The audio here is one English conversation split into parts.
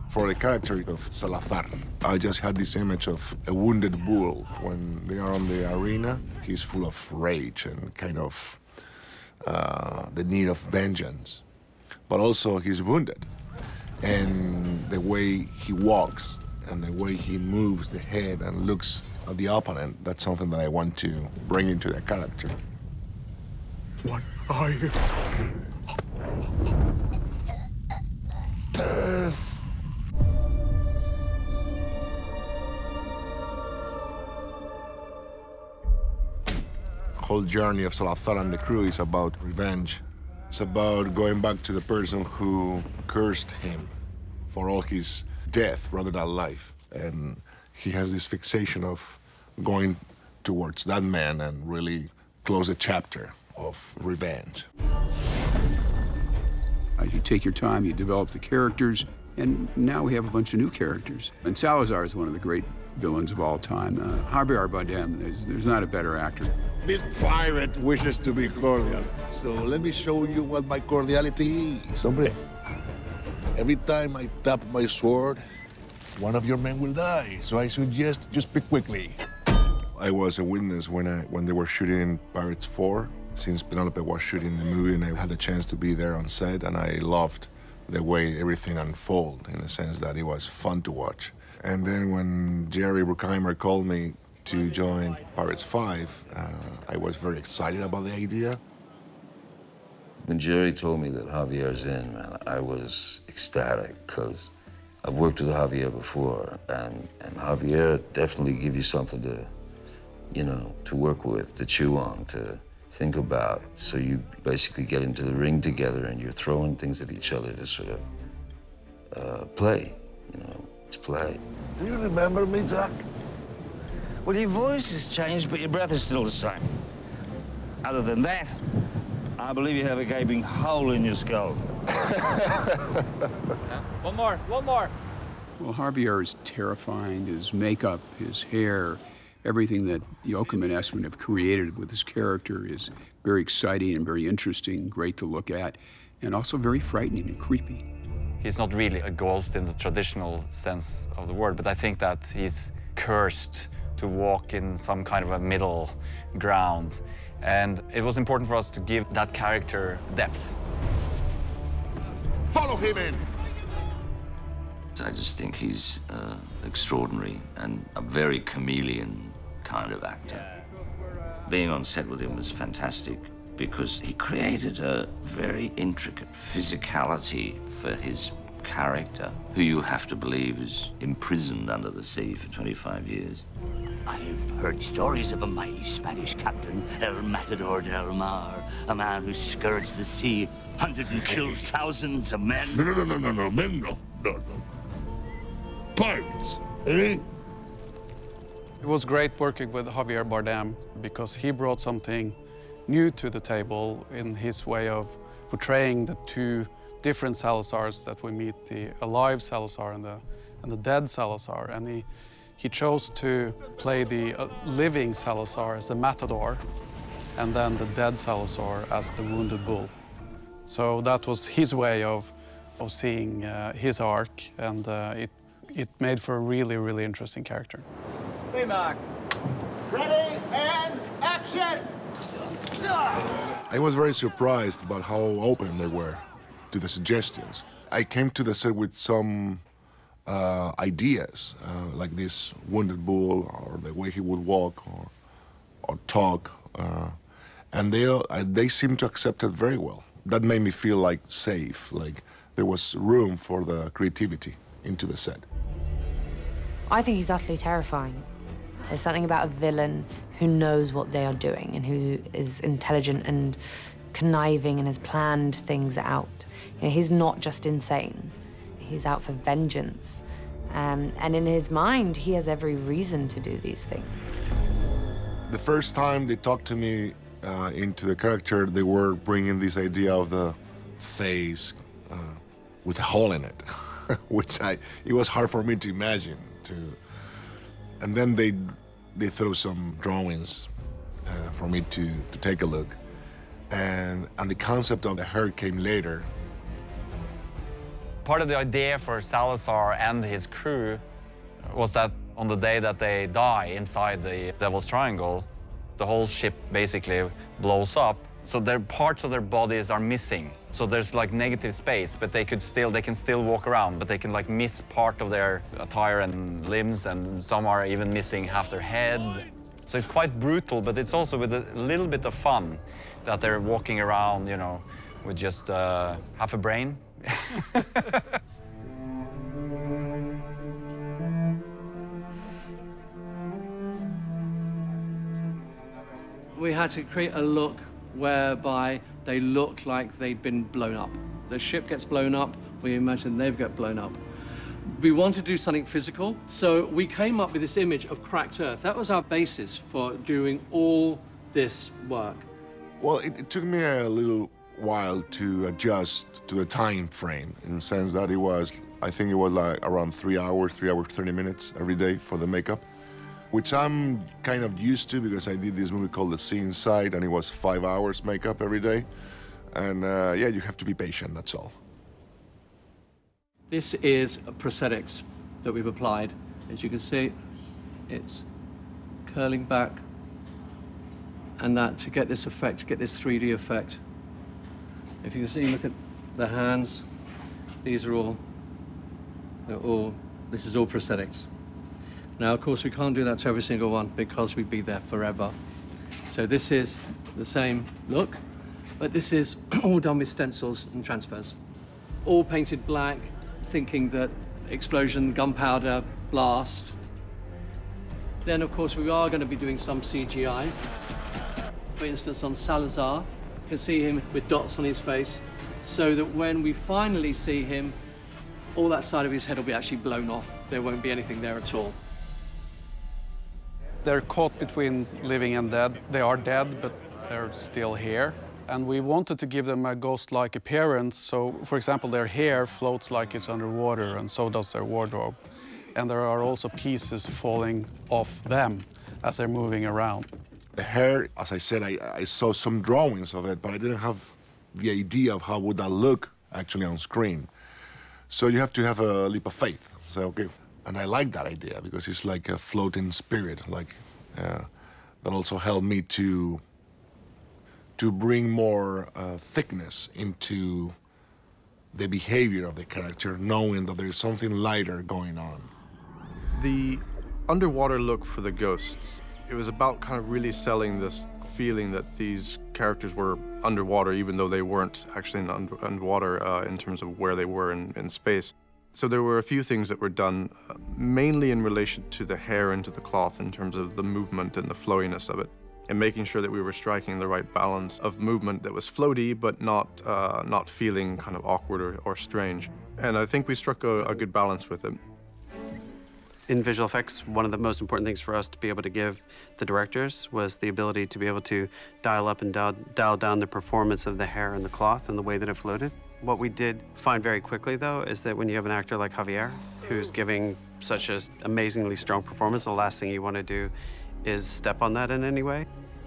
For the character of Salazar, I just had this image of a wounded bull. When they are on the arena, he's full of rage and kind of the need of vengeance. But also he's wounded. And the way he walks and the way he moves the head and looks at the opponent, that's something that I want to bring into the character. What are you? Death. The whole journey of Salazar and the crew is about revenge. It's about going back to the person who cursed him for all his death rather than life. And he has this fixation of going towards that man and really close a chapter of revenge. You take your time, you develop the characters, and now we have a bunch of new characters. And Salazar is one of the great villains of all time. Javier Bardem, there's not a better actor. This pirate wishes to be cordial, so let me show you what my cordiality is, hombre. Every time I tap my sword, one of your men will die, so I suggest you speak quickly. I was a witness when they were shooting Pirates 4, since Penelope was shooting the movie, and I had the chance to be there on set, and I loved the way everything unfolded, in the sense that it was fun to watch. And then when Jerry Bruckheimer called me to join Pirates 5, I was very excited about the idea. When Jerry told me that Javier's in, man, I was ecstatic, because I've worked with Javier before, and Javier definitely gives you something to, you know, to work with, to chew on, to think about. So you basically get into the ring together and you're throwing things at each other to sort of play, you know, to play. Do you remember me, Jack? Well, your voice has changed, but your breath is still the same. Other than that, I believe you have a gaping hole in your skull. One more. Well, Javier is terrifying. His makeup, his hair, everything that Joachim and Esmond have created with his character is very exciting and very interesting, great to look at, and also very frightening and creepy. He's not really a ghost in the traditional sense of the word, but I think that he's cursed to walk in some kind of a middle ground. And it was important for us to give that character depth. Follow him in! I just think he's extraordinary and a very chameleon kind of actor. Being on set with him was fantastic because he created a very intricate physicality for his character, who you have to believe is imprisoned under the sea for 25 years. I've heard stories of a mighty Spanish captain, El Matador del Mar, a man who skirts the sea, hunted and killed thousands of men. No, men, no. Pirates, eh? It was great working with Javier Bardem because he brought something new to the table in his way of portraying the two different Salazars that we meet, the alive Salazar and the dead Salazar. And he chose to play the living Salazar as the Matador and then the dead Salazar as the wounded bull. So that was his way of seeing his arc, and it made for a really, really interesting character. Hey, Mark. Ready and action! I was very surprised about how open they were to the suggestions. I came to the set with some ideas, like this wounded bull, or the way he would walk or talk, and they seemed to accept it very well. That made me feel like safe, like there was room for the creativity into the set. I think he's utterly terrifying. There's something about a villain who knows what they are doing and who is intelligent and conniving and has planned things out. You know, he's not just insane. He's out for vengeance. And in his mind, he has every reason to do these things. The first time they talked to me into the character, they were bringing this idea of the face with a hole in it, which it was hard for me to imagine. And then they threw some drawings for me to take a look. And the concept of the hair came later. Part of the idea for Salazar and his crew was that on the day that they die inside the Devil's Triangle, the whole ship basically blows up. So their parts of their bodies are missing. So there's like negative space, but they can still walk around, but they can like miss part of their attire and limbs, and some are even missing half their head. So it's quite brutal, but it's also with a little bit of fun that they're walking around, you know, with just half a brain. We had to create a look whereby they look like they'd been blown up. The ship gets blown up, we imagine they've got blown up. We wanted to do something physical, so we came up with this image of cracked earth. That was our basis for doing all this work. Well, it took me a little while to adjust to the time frame, in the sense that I think it was like around 3 hours, 30 minutes every day for the makeup, which I'm kind of used to because I did this movie called The Sea Inside, and it was 5 hours makeup every day. And yeah, you have to be patient, that's all. This is prosthetics that we've applied. As you can see, it's curling back, and that to get this effect, to get this 3D effect. If you can see, look at the hands. These are all, this is all prosthetics. Now, of course, we can't do that to every single one because we'd be there forever. So this is the same look, but this is all done with stencils and transfers. All painted black, thinking that explosion, gunpowder, blast. Then, of course, we are going to be doing some CGI. For instance, on Salazar, you can see him with dots on his face, so that when we finally see him, all that side of his head will be actually blown off. There won't be anything there at all. They're caught between living and dead. They are dead, but they're still here. And we wanted to give them a ghost-like appearance. So, for example, their hair floats like it's underwater, and so does their wardrobe. And there are also pieces falling off them as they're moving around. The hair, as I said, I saw some drawings of it, but I didn't have the idea of how would that look actually on screen. So you have to have a leap of faith. So, okay. And I like that idea because it's like a floating spirit, like that also helped me to bring more thickness into the behavior of the character, knowing that there's something lighter going on. The underwater look for the ghosts, it was about kind of really selling this feeling that these characters were underwater, even though they weren't actually underwater in terms of where they were in space. So there were a few things that were done, mainly in relation to the hair and to the cloth in terms of the movement and the flowiness of it, and making sure that we were striking the right balance of movement that was floaty, but not feeling kind of awkward or strange. And I think we struck a good balance with it. In visual effects, one of the most important things for us to be able to give the directors was the ability to be able to dial up and dial down the performance of the hair and the cloth and the way that it floated. What we did find very quickly, though, is that when you have an actor like Javier, who's giving such an amazingly strong performance, the last thing you want to do is step on that in any way.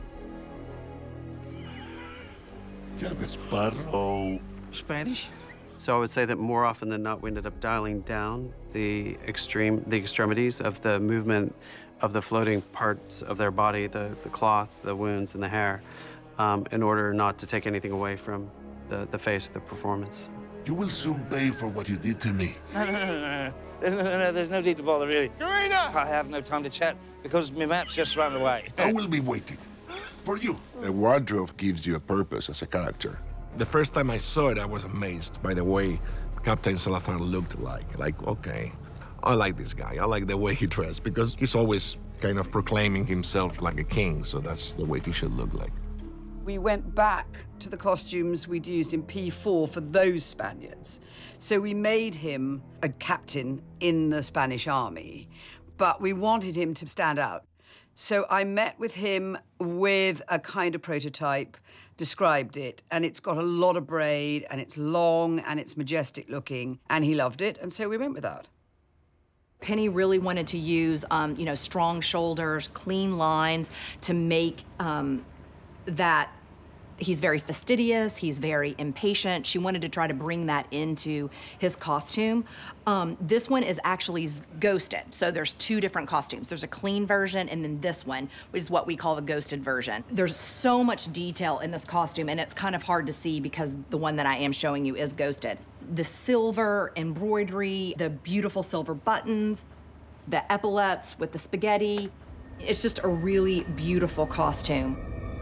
Jack Sparrow. Spanish? So I would say that more often than not, we ended up dialing down the extremities of the movement of the floating parts of their body, the cloth, the wounds, and the hair, in order not to take anything away from the face of the performance. You will soon pay for what you did to me. No. There's no need to bother, really. Karina! I have no time to chat because my map's just round the way. I will be waiting for you. The wardrobe gives you a purpose as a character. The first time I saw it, I was amazed by the way Captain Salazar looked like. Like, okay, I like this guy. I like the way he dressed because he's always kind of proclaiming himself like a king, so that's the way he should look like. We went back to the costumes we'd used in P4 for those Spaniards. So we made him a captain in the Spanish army, but we wanted him to stand out. So I met with him with a kind of prototype, described it, and it's got a lot of braid, and it's long, and it's majestic looking, and he loved it, and so we went with that. Penny really wanted to use, you know, strong shoulders, clean lines to make that He's very fastidious, he's very impatient. She wanted to try to bring that into his costume. This one is actually ghosted, so there's two different costumes. There's a clean version, and then this one is what we call the ghosted version. There's so much detail in this costume, and it's kind of hard to see because the one that I am showing you is ghosted. The silver embroidery, the beautiful silver buttons, the epaulets with the spaghetti. It's just a really beautiful costume.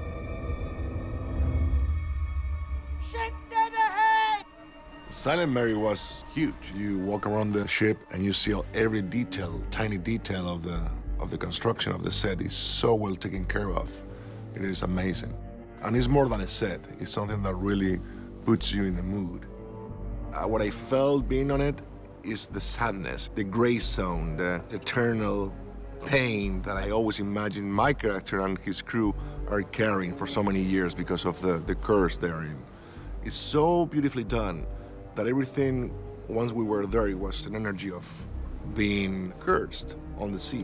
Ship dead ahead! Silent Mary was huge. You walk around the ship and you see every detail, tiny detail of the construction of the set is so well taken care of. It is amazing. And it's more than a set. It's something that really puts you in the mood. What I felt being on it is the sadness, the gray zone, the eternal pain that I always imagine my character and his crew are carrying for so many years because of the curse they're in. It's so beautifully done that everything, once we were there, it was an energy of being cursed on the sea.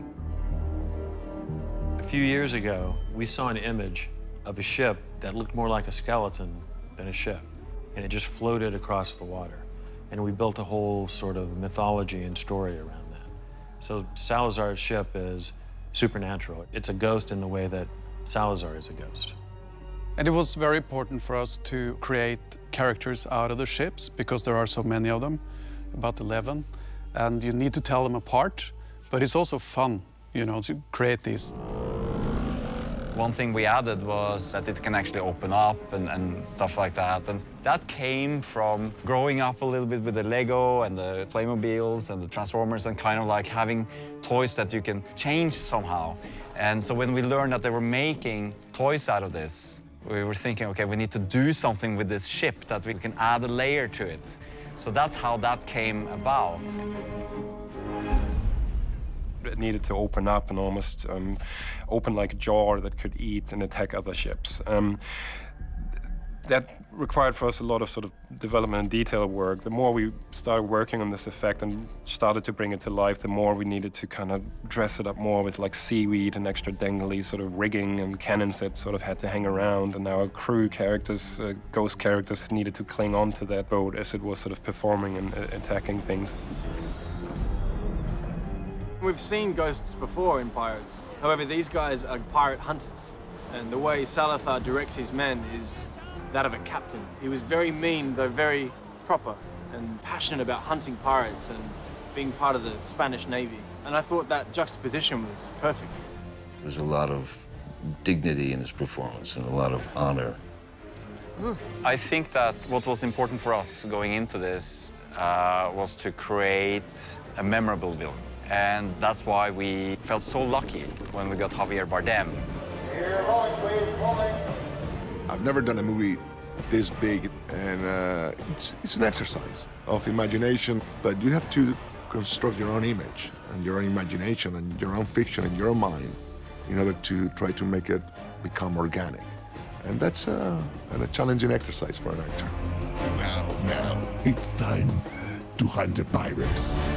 A few years ago, we saw an image of a ship that looked more like a skeleton than a ship, and it just floated across the water. And we built a whole sort of mythology and story around that. So Salazar's ship is supernatural. It's a ghost in the way that Salazar is a ghost. And it was very important for us to create characters out of the ships because there are so many of them, about 11, and you need to tell them apart, but it's also fun, you know, to create these. One thing we added was that it can actually open up and stuff like that. And that came from growing up a little bit with the Lego and the Playmobiles and the Transformers and kind of like having toys that you can change somehow. And so when we learned that they were making toys out of this, we were thinking, okay, we need to do something with this ship that we can add a layer to it. So that's how that came about. It needed to open up and almost open like a jar that could eat and attack other ships. That required for us a lot of sort of development and detail work. The more we started working on this effect and started to bring it to life, the more we needed to kind of dress it up more with like seaweed and extra dangly sort of rigging and cannons that sort of had to hang around. And our crew characters, ghost characters, needed to cling on to that boat as it was sort of performing and attacking things. We've seen ghosts before in Pirates. However, these guys are pirate hunters. And the way Salazar directs his men is that of a captain. He was very mean, though very proper, and passionate about hunting pirates and being part of the Spanish Navy. And I thought that juxtaposition was perfect. There's a lot of dignity in his performance and a lot of honor. I think that what was important for us going into this was to create a memorable villain. And that's why we felt so lucky when we got Javier Bardem. Here, rolling, please, rolling. I've never done a movie this big, and it's an exercise of imagination, but you have to construct your own image and your own imagination and your own fiction in your own mind in order to try to make it become organic. And that's a challenging exercise for an actor. Now, it's time to hunt a pirate.